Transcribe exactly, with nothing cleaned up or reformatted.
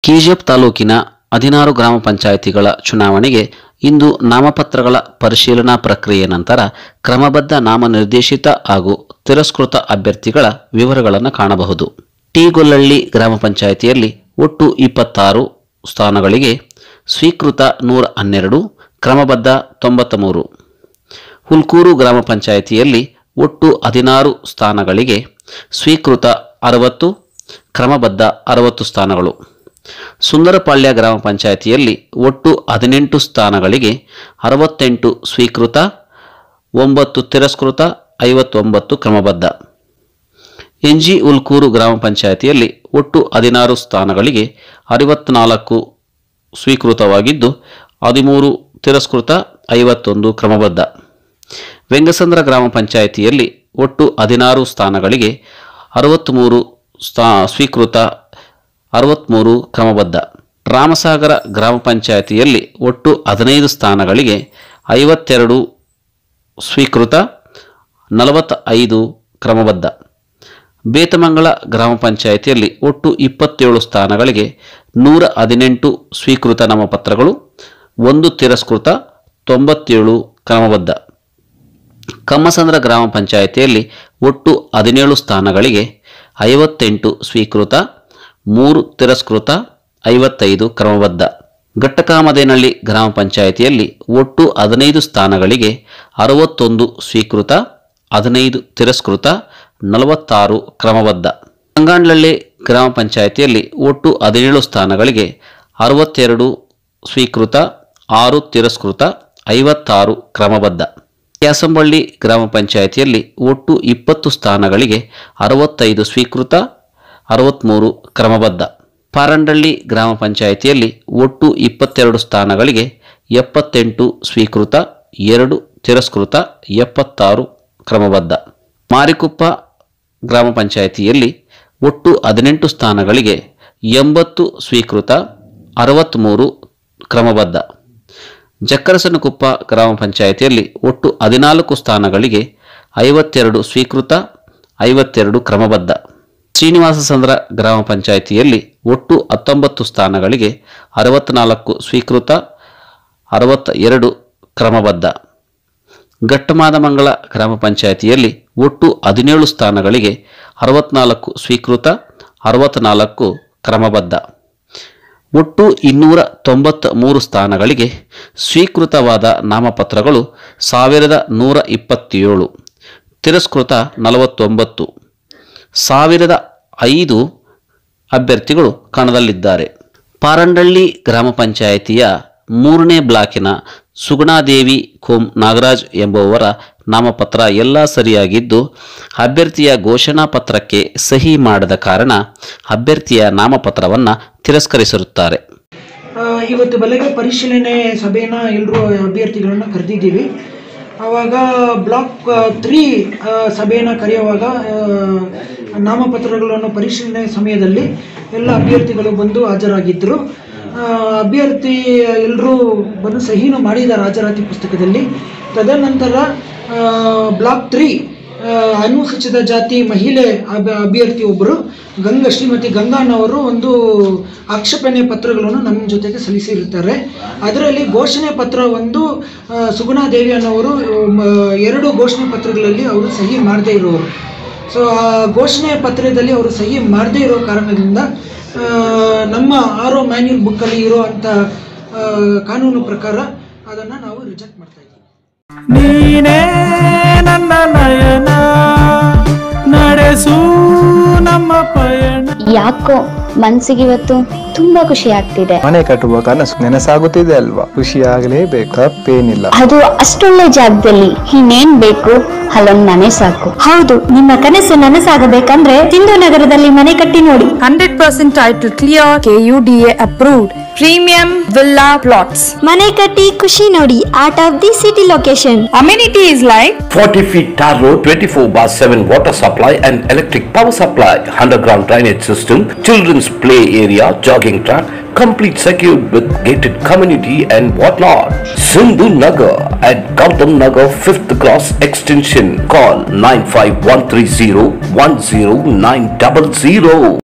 KGF ತಾಲೂಕಿನ ಹದಿನಾರು ಗ್ರಾಮ ಪಂಚಾಯಿತಿಗಳ ಚುನಾವಣೆಗೆ ಇಂದು ನಾಮಪತ್ರಗಳ ಪರಿಶೀಲನಾ ಪ್ರಕ್ರಿಯೆ ನಂತರ ಕ್ರಮಬದ್ಧ ನಾಮನಿರ್ದೇಶಿತ ಹಾಗೂ ತಿರಸ್ಕೃತ ಅಭ್ಯರ್ಥಿಗಳ ವಿವರಗಳನ್ನು ಕಾಣಬಹುದು. ಟಿಗೊಲ್ಲಹಳ್ಳಿ ಗ್ರಾಮ ಪಂಚಾಯಿತಿಯಲ್ಲಿ ಒಟ್ಟು ಇಪ್ಪತ್ತಾರು ಸ್ಥಾನಗಳಿಗೆ ಸ್ವೀಕೃತ ನೂರ ಹನ್ನೆರಡು, ಕ್ರಮಬದ್ಧ ತೊಂಬತ್ತ ಮೂರು. ಹುಲ್ಕೂರು ಗ್ರಾಮ ಪಂಚಾಯಿತಿಯಲ್ಲಿ ಒಟ್ಟು ಹದಿನಾರು ಸ್ಥಾನಗಳಿಗೆ ಸ್ವೀಕೃತ ಅರವತ್ತು, ಕ್ರಮಬದ್ಧ ಅರವತ್ತು ಸ್ಥಾನಗಳು. ಸುಂದರಪಾಳ್ಯ ಗ್ರಾಮ ಪಂಚಾಯಿತಿಯಲ್ಲಿ ಒಟ್ಟು ಹದಿನೆಂಟು ಸ್ಥಾನಗಳಿಗೆ ಅರವತ್ತೆಂಟು ಸ್ವೀಕೃತ, ಒಂಬತ್ತು ತಿರಸ್ಕೃತ, ಐವತ್ತೊಂಬತ್ತು ಕ್ರಮಬದ್ಧ. ಎನ್ ಜಿ ಹುಲ್ಕೂರು ಗ್ರಾಮ ಪಂಚಾಯಿತಿಯಲ್ಲಿ ಒಟ್ಟು ಹದಿನಾರು ಸ್ಥಾನಗಳಿಗೆ ಅರವತ್ನಾಲ್ಕು ಸ್ವೀಕೃತವಾಗಿದ್ದು ಹದಿಮೂರು ತಿರಸ್ಕೃತ, ಐವತ್ತೊಂದು ಕ್ರಮಬದ್ಧ. ವೆಂಗಸಂದ್ರ ಗ್ರಾಮ ಪಂಚಾಯಿತಿಯಲ್ಲಿ ಒಟ್ಟು ಹದಿನಾರು ಸ್ಥಾನಗಳಿಗೆ ಅರವತ್ತ್ಮೂರು ಸ್ಥಾ ಸ್ವೀಕೃತ, ಅರವತ್ತ್ಮೂರು ಕ್ರಮಬದ್ಧ. ರಾಮಸಾಗರ ಗ್ರಾಮ ಪಂಚಾಯಿತಿಯಲ್ಲಿ ಒಟ್ಟು ಹದಿನೈದು ಸ್ಥಾನಗಳಿಗೆ ಐವತ್ತೆರಡು ಸ್ವೀಕೃತ, ನಲವತ್ತೈದು ಕ್ರಮಬದ್ಧ. ಬೇತಮಂಗಲ ಗ್ರಾಮ ಪಂಚಾಯಿತಿಯಲ್ಲಿ ಒಟ್ಟು ಇಪ್ಪತ್ತೇಳು ಸ್ಥಾನಗಳಿಗೆ ನೂರ ಹದಿನೆಂಟು ಸ್ವೀಕೃತ ನಾಮಪತ್ರಗಳು, ಒಂದು ತಿರಸ್ಕೃತ, ತೊಂಬತ್ತೇಳು ಕ್ರಮಬದ್ಧ. ಕಮ್ಮಸಂದ್ರ ಗ್ರಾಮ ಪಂಚಾಯಿತಿಯಲ್ಲಿ ಒಟ್ಟು ಹದಿನೇಳು ಸ್ಥಾನಗಳಿಗೆ ಐವತ್ತೆಂಟು ಸ್ವೀಕೃತ, ಮೂರು ತಿರಸ್ಕೃತ, ಐವತ್ತೈದು ಕ್ರಮಬದ್ಧ. ಘಟ್ಟಕಾಮದೇನಹಳ್ಳಿ ಗ್ರಾಮ ಪಂಚಾಯಿತಿಯಲ್ಲಿ ಒಟ್ಟು ಹದಿನೈದು ಸ್ಥಾನಗಳಿಗೆ ಅರವತ್ತೊಂದು ಸ್ವೀಕೃತ, ಹದಿನೈದು ತಿರಸ್ಕೃತ, ನಲವತ್ತಾರು ಕ್ರಮಬದ್ಧ. ಸಂಗಾಂಡ್ಲಹಳ್ಳಿ ಗ್ರಾಮ ಪಂಚಾಯಿತಿಯಲ್ಲಿ ಒಟ್ಟು ಹದಿನೇಳು ಸ್ಥಾನಗಳಿಗೆ ಅರವತ್ತೆರಡು ಸ್ವೀಕೃತ, ಆರು ತಿರಸ್ಕೃತ, ಐವತ್ತಾರು ಕ್ರಮಬದ್ಧ. ಕ್ಯಾಸಂಬಳ್ಳಿ ಗ್ರಾಮ ಪಂಚಾಯಿತಿಯಲ್ಲಿ ಒಟ್ಟು ಇಪ್ಪತ್ತು ಸ್ಥಾನಗಳಿಗೆ ಅರವತ್ತೈದು ಸ್ವೀಕೃತ, ಅರವತ್ತ್ಮೂರು ಕ್ರಮಬದ್ಧ. ಪಾರಂಡಳ್ಳಿ ಗ್ರಾಮ ಪಂಚಾಯಿತಿಯಲ್ಲಿ ಒಟ್ಟು ಇಪ್ಪತ್ತೆರಡು ಸ್ಥಾನಗಳಿಗೆ ಎಪ್ಪತ್ತೆಂಟು ಸ್ವೀಕೃತ, ಎರಡು ತಿರಸ್ಕೃತ, ಎಪ್ಪತ್ತಾರು ಕ್ರಮಬದ್ಧ. ಮಾರಿಕುಪ್ಪ ಗ್ರಾಮ ಪಂಚಾಯಿತಿಯಲ್ಲಿ ಒಟ್ಟು ಹದಿನೆಂಟು ಸ್ಥಾನಗಳಿಗೆ ಎಂಬತ್ತು ಸ್ವೀಕೃತ, ಅರವತ್ತ್ಮೂರು ಕ್ರಮಬದ್ಧ. ಜಕ್ಕರಸನಕೊಪ್ಪ ಗ್ರಾಮ ಪಂಚಾಯಿತಿಯಲ್ಲಿ ಒಟ್ಟು ಹದಿನಾಲ್ಕು ಸ್ಥಾನಗಳಿಗೆ ಐವತ್ತೆರಡು ಸ್ವೀಕೃತ, ಐವತ್ತೆರಡು ಕ್ರಮಬದ್ಧ. ಶ್ರೀನಿವಾಸಸಂದ್ರ ಗ್ರಾಮ ಪಂಚಾಯಿತಿಯಲ್ಲಿ ಒಟ್ಟು ಹತ್ತೊಂಬತ್ತು ಸ್ಥಾನಗಳಿಗೆ ಅರವತ್ತ್ನಾಲ್ಕು ಸ್ವೀಕೃತ, ಅರವತ್ತ ಎರಡು ಕ್ರಮಬದ್ಧ. ಘಟ್ಟಮಾದಮಂಗಲ ಗ್ರಾಮ ಪಂಚಾಯಿತಿಯಲ್ಲಿ ಒಟ್ಟು ಹದಿನೇಳು ಸ್ಥಾನಗಳಿಗೆ ಅರವತ್ನಾಲ್ಕು ಸ್ವೀಕೃತ, ಅರವತ್ತ್ನಾಲ್ಕು ಕ್ರಮಬದ್ಧ. ಒಟ್ಟು ಇನ್ನೂರ ತೊಂಬತ್ತ ಮೂರು ಸ್ಥಾನಗಳಿಗೆ ಸ್ವೀಕೃತವಾದ ನಾಮಪತ್ರಗಳು ಸಾವಿರದ ನೂರ ಇಪ್ಪತ್ತೇಳು, ತಿರಸ್ಕೃತ ನಲವತ್ತೊಂಬತ್ತು. ಸಾವಿರದ ಐದು ಅಭ್ಯರ್ಥಿಗಳು ಕಣದಲ್ಲಿದ್ದಾರೆ. ಪಾರಂಡಳ್ಳಿ ಗ್ರಾಮ ಪಂಚಾಯಿತಿಯ ಮೂರನೇ ಬ್ಲಾಕಿನ ಸುಗುಣಾದೇವಿ ಕೋಂ ನಾಗರಾಜ್ ಎಂಬುವವರ ನಾಮಪತ್ರ ಎಲ್ಲ ಸರಿಯಾಗಿದ್ದು ಅಭ್ಯರ್ಥಿಯ ಘೋಷಣಾ ಪತ್ರಕ್ಕೆ ಸಹಿ ಮಾಡದ ಕಾರಣ ಅಭ್ಯರ್ಥಿಯ ನಾಮಪತ್ರವನ್ನು ತಿರಸ್ಕರಿಸಿರುತ್ತಾರೆ. ಇವತ್ತು ಬೆಳಗ್ಗೆ ಪರಿಶೀಲನೆ ಸಭೆಯನ್ನು ಎಲ್ಲರೂ ಅಭ್ಯರ್ಥಿಗಳನ್ನು ಕರೆದಿದ್ದೀವಿ. ಆವಾಗ ಬ್ಲಾಕ್ ತ್ರೀ ಸಭೆಯನ್ನು ಕರೆಯುವಾಗ ನಾಮಪತ್ರಗಳನ್ನು ಪರಿಶೀಲನೆ ಸಮಯದಲ್ಲಿ ಎಲ್ಲ ಅಭ್ಯರ್ಥಿಗಳು ಬಂದು ಹಾಜರಾಗಿದ್ದರು. ಅಭ್ಯರ್ಥಿ ಎಲ್ಲರೂ ಬಂದು ಸಹಿನೂ ಮಾಡಿದ್ದಾರೆ ಹಾಜರಾತಿ ಪುಸ್ತಕದಲ್ಲಿ. ತದನಂತರ ಬ್ಲಾಕ್ ತ್ರೀ ಅನುಸೂಚಿತ ಜಾತಿ ಮಹಿಳೆ ಅಭ್ಯರ್ಥಿ ಒಬ್ಬರು ಗಂಗಾ ಶ್ರೀಮತಿ ಗಂಗಾನವರು ಒಂದು ಆಕ್ಷೇಪಣೆ ಪತ್ರಗಳನ್ನು ನಮ್ಮ ಜೊತೆಗೆ ಸಲ್ಲಿಸಿರುತ್ತಾರೆ. ಅದರಲ್ಲಿ ಘೋಷಣೆ ಪತ್ರ ಒಂದು ಸುಗುಣಾದೇವಿ ಅನ್ನೋರು ಎರಡು ಘೋಷಣೆ ಪತ್ರಗಳಲ್ಲಿ ಅವರು ಸಹಿ ಮಾಡದೇ ಇರೋರು. ಸೊ ಆ ಘೋಷಣೆ ಪತ್ರದಲ್ಲಿ ಅವರು ಸಹಿ ಮಾಡದೇ ಇರೋ ಕಾರಣದಿಂದ ನಮ್ಮ ಆರ್ ಒ ಮ್ಯಾನ್ಯುಯಲ್ ಬುಕ್ಕಲ್ಲಿ ಇರುವಂಥ ಕಾನೂನು ಪ್ರಕಾರ ಅದನ್ನು ನಾವು ರಿಜೆಕ್ಟ್ ಮಾಡ್ತಾ ಇದ್ದೀವಿ. ನೀನೇ ನನ್ನ ನಯನ ನಡೆಸು ನಮ್ಮ ಪಯಣ. ಯಾಕೋ ಮನ್ಸಿಗೆ ಇವತ್ತು ತುಂಬಾ ಖುಷಿ ಆಗ್ತಿದೆ. ಮನೆ ಕಟ್ಟುವ ಕನಸು ನನಸಾಗುತ್ತಿದೆ ಅಲ್ವಾ? ಖುಷಿ ಆಗಲೇಬೇಕು, ತಪ್ಪೇನಿಲ್ಲ. ಅದು ಅಷ್ಟೊಳ್ಳೆ ಜಾಗದಲ್ಲಿ ಇನ್ನೇನ್ ಬೇಕು, ಅಲ್ಲೊಂದ್ ಮನೆ ಸಾಕು. ಹೌದು, ನಿಮ್ಮ ಕನಸು ನನಸಾಗಬೇಕಂದ್ರೆ ಸಿಂಧು ನಗರದಲ್ಲಿ ಮನೆ ಕಟ್ಟಿ ನೋಡಿ. Hundred percent title clear, K U D A approved, premium villa plots. ಮನೆ ಕಟ್ಟಿ ಖುಷಿ ನೋಡಿ. out of the city location. Amenities like forty feet tar road, twenty-four by seven water supply and electric power supply, underground drainage system, children's play area, jogging track, complete secured with gated community and whatnot. Sindhu Nagar at Gautam Nagar fifth Cross Extension. Call nine five one three zero one zero nine zero zero.